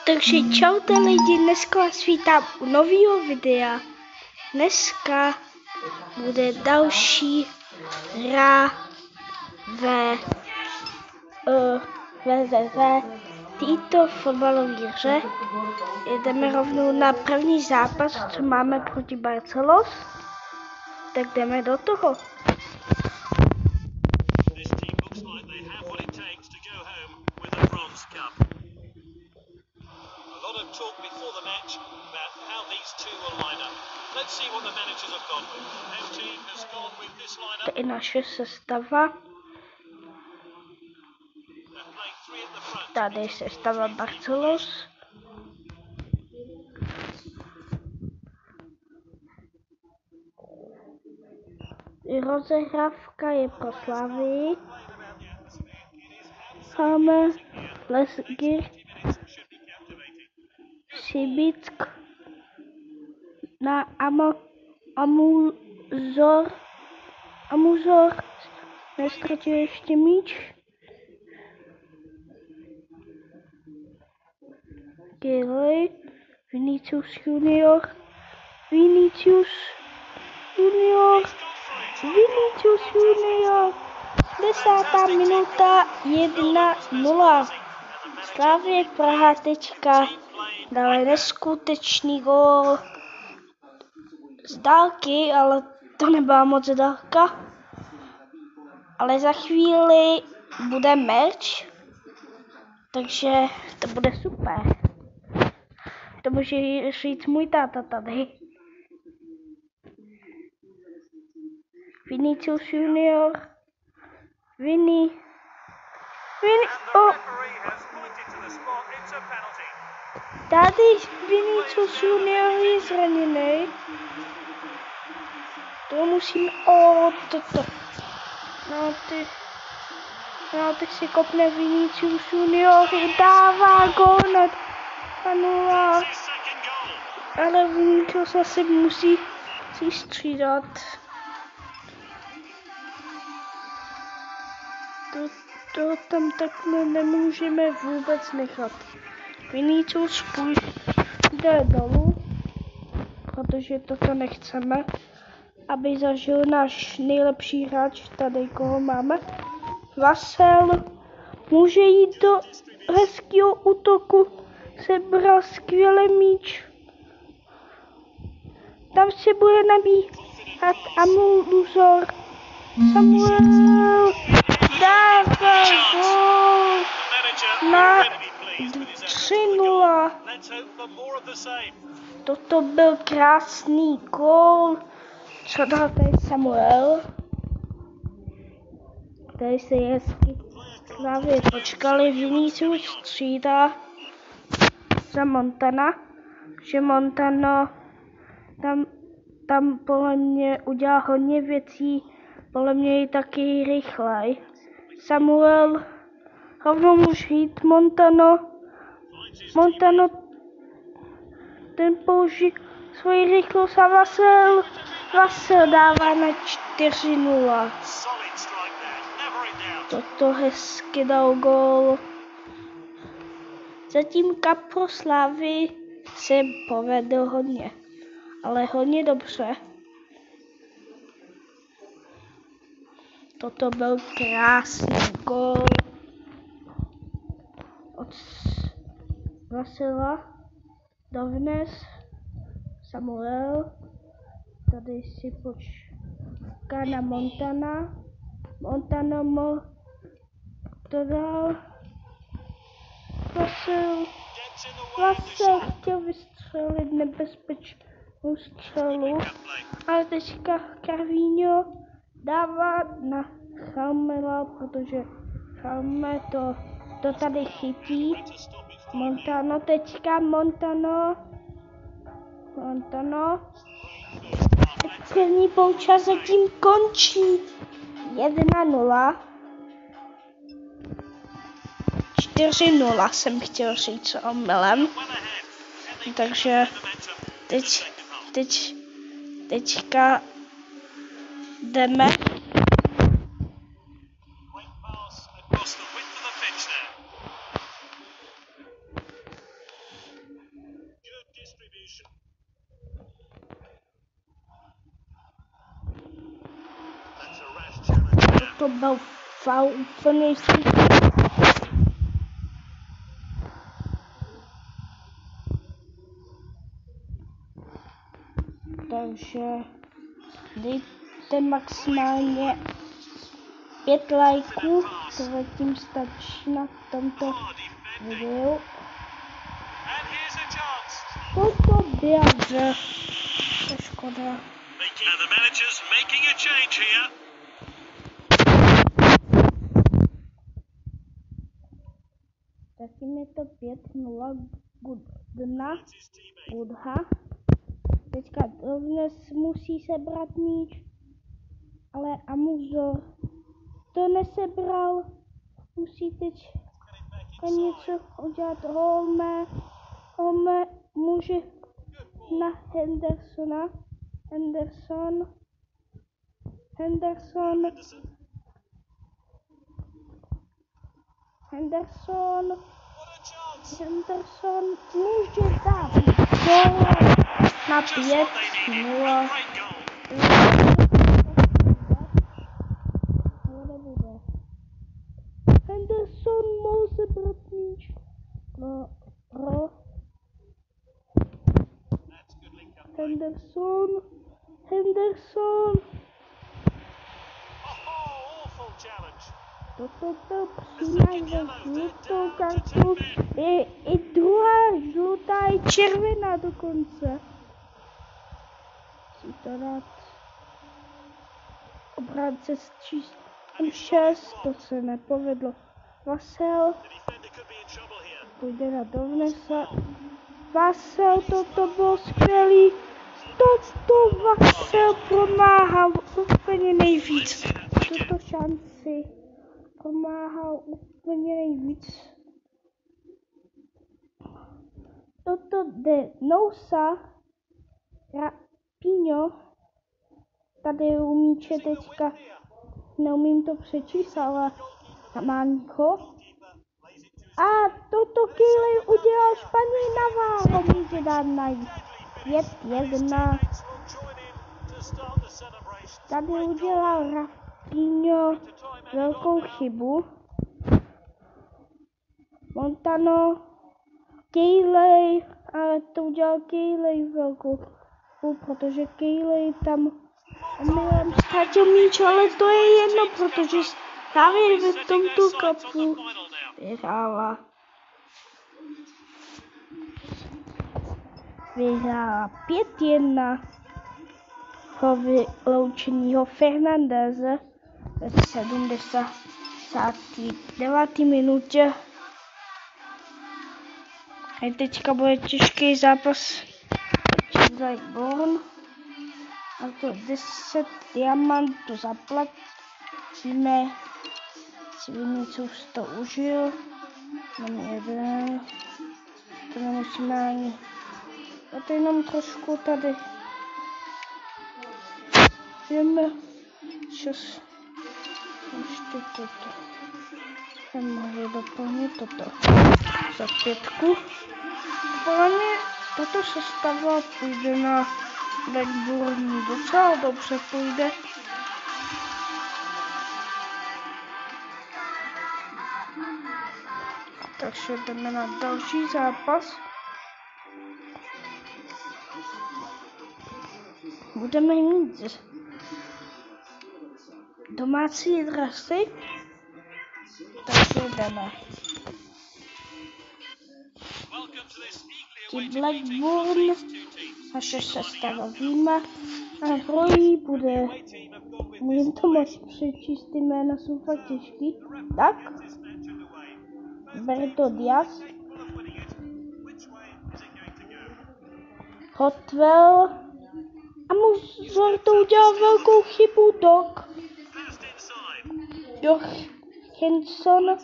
Takže čaute lidi, dneska vás vítám u nového videa. Dneska bude další hra ve této fotbalové hře. Jdeme rovnou na první zápas, co máme proti Barcelos. Tak jdeme do toho. To je naše sestava. Tady je sestava Barcelos. Rozehrávka je pro Slavii. Máme Lesgir, Sibick, na Amuzor nestratil ještě míč. Gilly, Vinicius Junior, 10. minuta 1-0. Slavie Praha teďka dali neskutečný gól z dálky, ale to nebyla moc dálka. Ale za chvíli bude meč, takže to bude super. To může říct můj táta tady. Vinicius Junior, Tady Vinicius Junior je zraněný. To musíme, teď si kopne Vinicius Junior, dává gól na 0. Ale Vinicius asi musí si střídat. To tam takhle nemůžeme vůbec nechat. Vinicius půjde dolů, protože toto nechceme, aby zažil náš nejlepší hráč, tady koho máme. Vasel může jít do hezkého útoku, sebral skvělý míč. Tam se bude nabíhat Amuzor. Samuel dává gól na 3-0. Toto byl krásný gól. Co dal tady Samuel? Tady se hezky právě počkali. Vinicius střídá za Montana. Že Montano tam podle mě udělal hodně věcí. Podle mě je taky rychlej. Samuel rovnou může jít Montano ten použije svoji rychlost a Vasel dává na 4-0. Toto hezky dal gól. Zatím pro Slavii se povedl hodně, ale hodně dobře. Toto byl krásný gól od Vasila. Dovnes Samuel. Tady si počká na Montana. Montano mu to dal. Vasel chtěl vystřelit nebezpečnou střelu, ale teďka Carvinho dává na Chalmela, protože Chalme to tady chytí. Montano teďka, Montano. První poločas zatím končí 1-0. 4-0 jsem chtěl říct omylem. Takže teďka jdeme. To byl faul úplně jistý. Takže dejte maximálně 5 lajků, to zatím stačí na tomto videu. Toto byla hře, to škoda. Zatím je to 5-0 Gudha. Teďka dnes musí sebrat míč, ale Amuzor to nesebral. Musí teď něco udělat. Holme může na Hendersona. Henderson může dát gól na 5-0. Ale nebude. Henderson mohl sebrat míč. Henderson. Toto byl přímá za žlutou kartu. I druhá žlutá je červená dokonce. Musí to dát obránce s číslem 6, to se nepovedlo. Vassell půjde na Dovnesa. Vassell, toto bylo skvělý. Toto Vassell pomáhal úplně nejvíc. Tuto šanci pomáhal úplně nejvíc. Toto de Nousa Rapinho. Tady u míče teďka neumím to přečíst, ale Tamánko. A toto Kýlej udělal špatně na váhu, může dát na 5-1. Tady udělal Rapinho velkou chybu. Montano, Kýlej, ale to udělal Kýlej velkou chybu, protože Kýlej tam omylem ztratil míč, ale to je jedno, protože právě v tomto kapu vyhrála 5-1 vyloučenýho Fernandeze ve 79. minutě. A teďka bude těžký zápas Blackburn. A to 10 diamantů zaplatíme. Svinicův to užil. Mám jeden. To nemusíme ani. A to jenom trošku tady. Jdeme. Čas. Ještě toto. Jsem mohl doplnit toto. Za 5. Podle mě tato sestava půjde na Blackburn docela dobře půjde. Takže jdeme na další zápas. Budeme mít domácí dresy, takže jdeme. Blackburn, naše sestava víme, a hrojí bude, můžeme to moc přečíst, ty jména jsou fakt těžký, tak, Berto Diaz, Hotwell, a Muzor to udělal velkou chybu, Henson.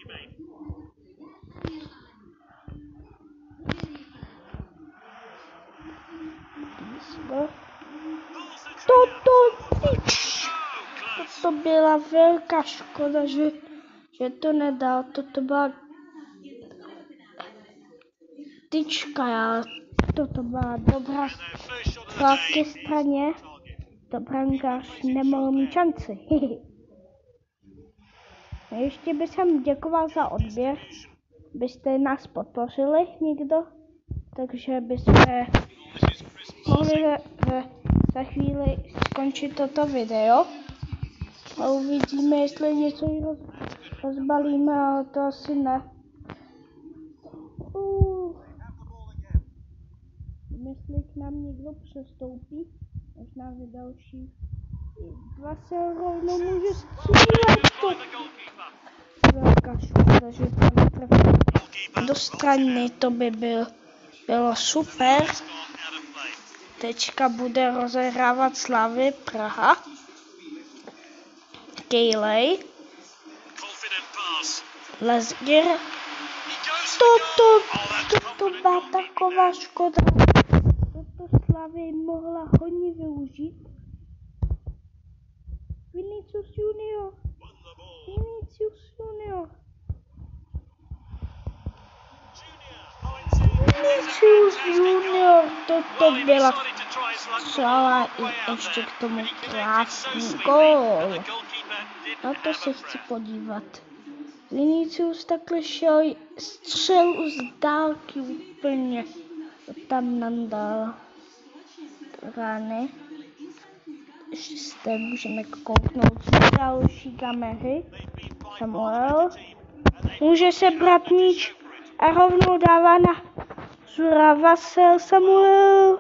To byla velká škoda, že to nedal. Toto byla tyčka, ale Toto byla dobrá ke straně. To brankář nemohl mít šanci. Ještě bych vám děkoval za odběr. Byste nás podpořili někdo. Takže bychom mohli za chvíli skončit toto video. A uvidíme, jestli něco rozbalíme, ale to asi ne. Jestli k nám někdo přestoupí, možná v další dva se rovnou může střílet. Velká škoda, že to netrefil do strany, to by bylo super. Teďka bude rozehrávat Slavii Praha. Kejlej. Lesger. Toto byla taková škoda. Toto Slavii mohla hodně využít. Vinicius Junior. Toto byla střela i ještě k tomu krásný gól. Na to se chci podívat. Vinicius takhle šel střelu z dálky úplně. To tam nandal rány. Ještě můžeme kouknout z další kamery. Samuel může se brát míč a rovnou dává na Vassell. Samuel.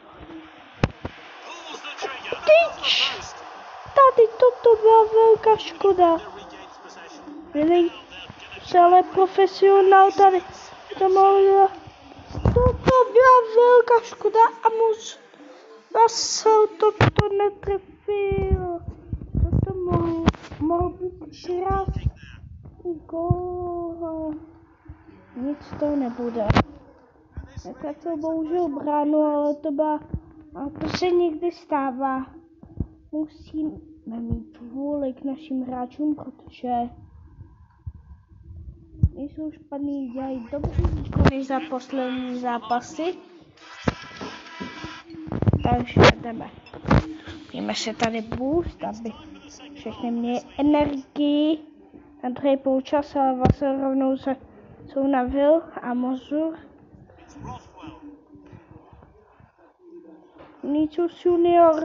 Tyč! Tady toto byla velká škoda. Byli celé profesionál tady. Toto byla velká škoda a Vassell toto netrefil. Toto mohl být krásný gól. Nic to nebude. Netrefil bohužel bránu, ale to se někdy stává. Musíme mít vůli k našim hráčům, protože nejsou špatný, dělají dobrý výkony za poslední zápasy. Takže jdeme. Pijeme se tady boost, aby všechny měli energii. Na druhý půlčas, ale Vassell rovnou se unavil a Mozur. Vinicius Junior.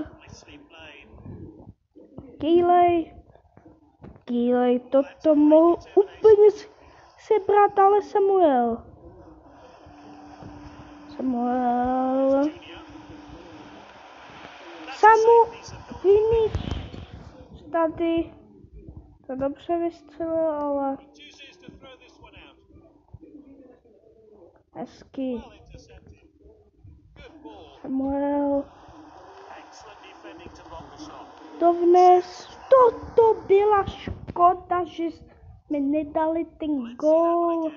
Kejlej, toto mohl úplně sebrat, ale Samuel. Vinicius tady to dobře vystřelil, ale hezky. Samuel. Dovnes. Toto byla škoda, že jsme nedali ten gól.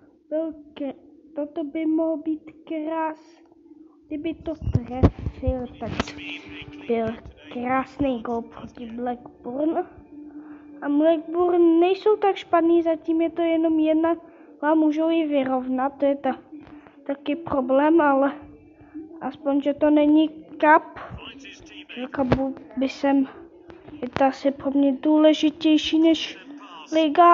Toto by mohlo být krásný. Kdyby to trefil, tak byl krásný gól proti Blackburn. A Blackburn nejsou tak špatný, zatím je to jenom jedna a můžou ji vyrovnat, to je taky problém, ale aspoň, že to není cup. Cupu je to asi pro mě důležitější než liga.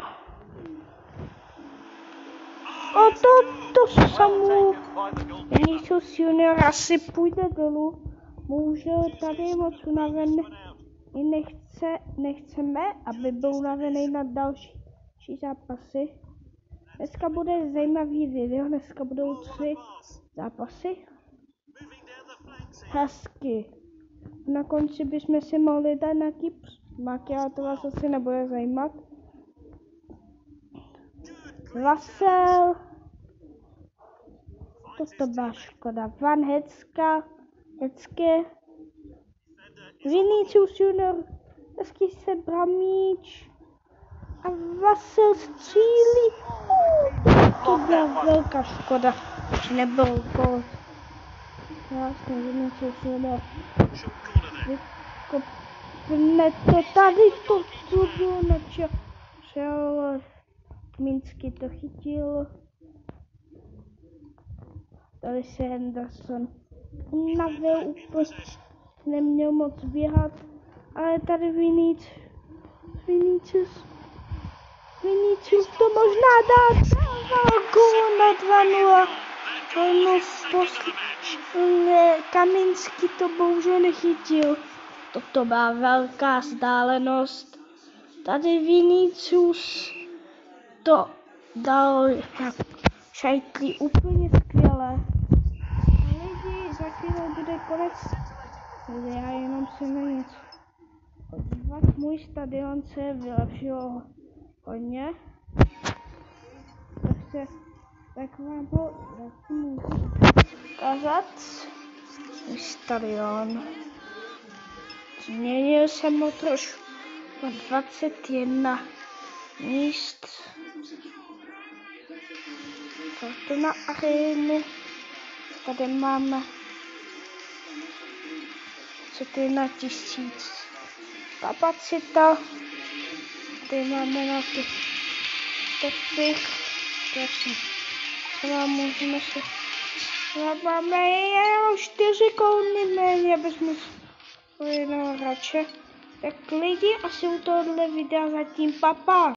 A to samou Vinicius Junior asi půjde dolů. Bohužel tady je moc unavený. Nechceme, aby byl unavený na další zápasy. Dneska bude zajímavý video, dneska budou 3 zápasy. Hezky. Na konci bychom si mohli dát na Kypr. Máky, ale to vás asi nebude zajímat. Vassell. Toto byla škoda. Van Hecke. Vinicius Junior. Hezky se bral míč. A Vassell střílí. To byla velká škoda, že nebyl gól. Krásný Vinicius Junior. Vykopne to tady, to bylo načal. Kmínsky to chytil. tady se Henderson unavil úplně, neměl moc běhat, ale tady Vinicius to možná dá gól na 2-0. Kaminský to bohužel nechytil. Toto byla velká vzdálenost. Tady Vinicius to dal na šajtlí úplně skvěle. Lidi, za chvíli bude konec. Já jenom se na něco. Můj stadion se vylepšil hodně. Tak vám můžu ukázat můj stadion. Změnil jsem ho trošku na 21 míst. To na arénu. Tady máme 21 000 kapacita. Tady máme na ty topy. Můžeme si... Máme jenom 4 kouny méně, abychom jednoho hráče. Tak lidi, asi u tohohle videa zatím papa.